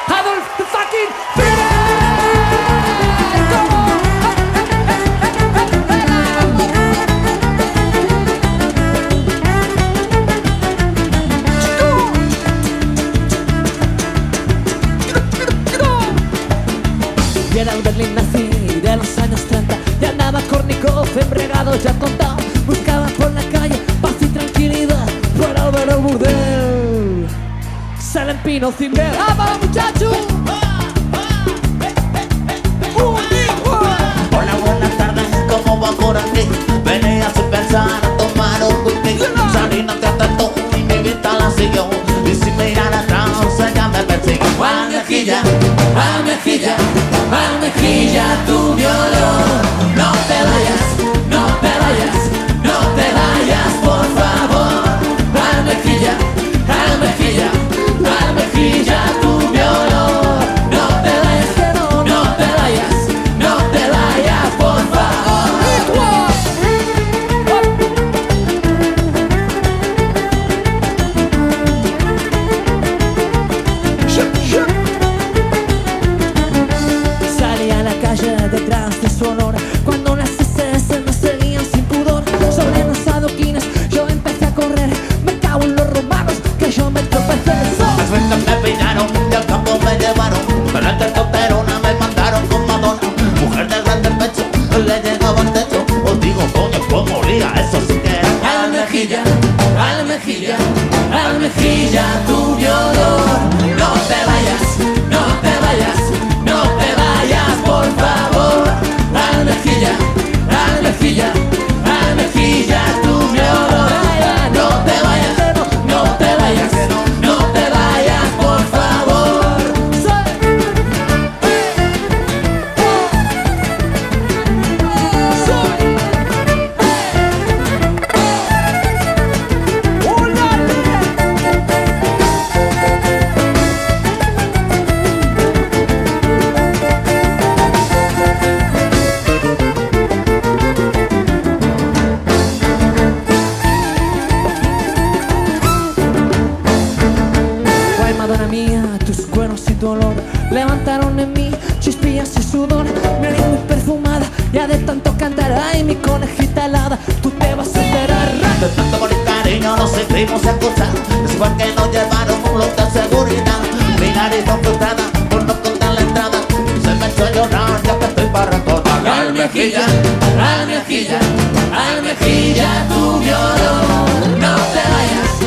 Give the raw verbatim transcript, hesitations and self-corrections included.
Adolf the fucking Hitler. Y era el Berlín nazi de los años treinta. Ya andaba Kornikov, embriagado, ya contado. Buscaba por la calle paz y tranquilidad. Fuera al ver el burdel sale en Pino Cimbel. ¡Vamos, muchachos! Hola, buenas tardes, ¿cómo va por aquí? Venía sin pensar a tomar un whisky. Salí, no te atento y mi vista la siguió. Y sin mirar atrás ella me persiguió. Al mejilla, al mejilla, al mejilla tu violón. No te vayas, no te vayas, no te vayas, por favor. Al mejilla, al mejilla, al mejilla tu violón. No te vayas, no te vayas, no te vayas, por favor. Salí a la calle detrás de su honor cuando las S S me seguían sin pudor. Sobre los adoquines yo empecé a correr. Me cago en los romanos que yo me tropecé. Las ventas me pillaron y al campo me llevaron. Pero el testosterona me mandaron con Madonna. Mujer de grande pecho, le llegaba al techo. Os digo, coño, pues moría, eso sí que era. Al mejilla, al mejilla, al mejilla tu violón. No te vayas, no te vayas, no te vayas, por favor. Al mejilla, al mejilla, al mejilla tu violón. No te vayas, no te vayas, no te vayas, por favor. Guay, Madonna mía, tus cuernos y tu olor levantaron en mí chispillas y sudor. Me haría muy perfumada ya de tanto cantar. Ay, mi conejita helada, tú te vas a enterar. De tanto amor y cariño nos sentimos acosar. Es igual que nos llevaron un blog de seguridad. Mi nariz frustrada por no contar la entrada. Se me echó a llorar ya que estoy para recordar. Al mejilla, al mejilla, al mejilla tu violón. No te vayas,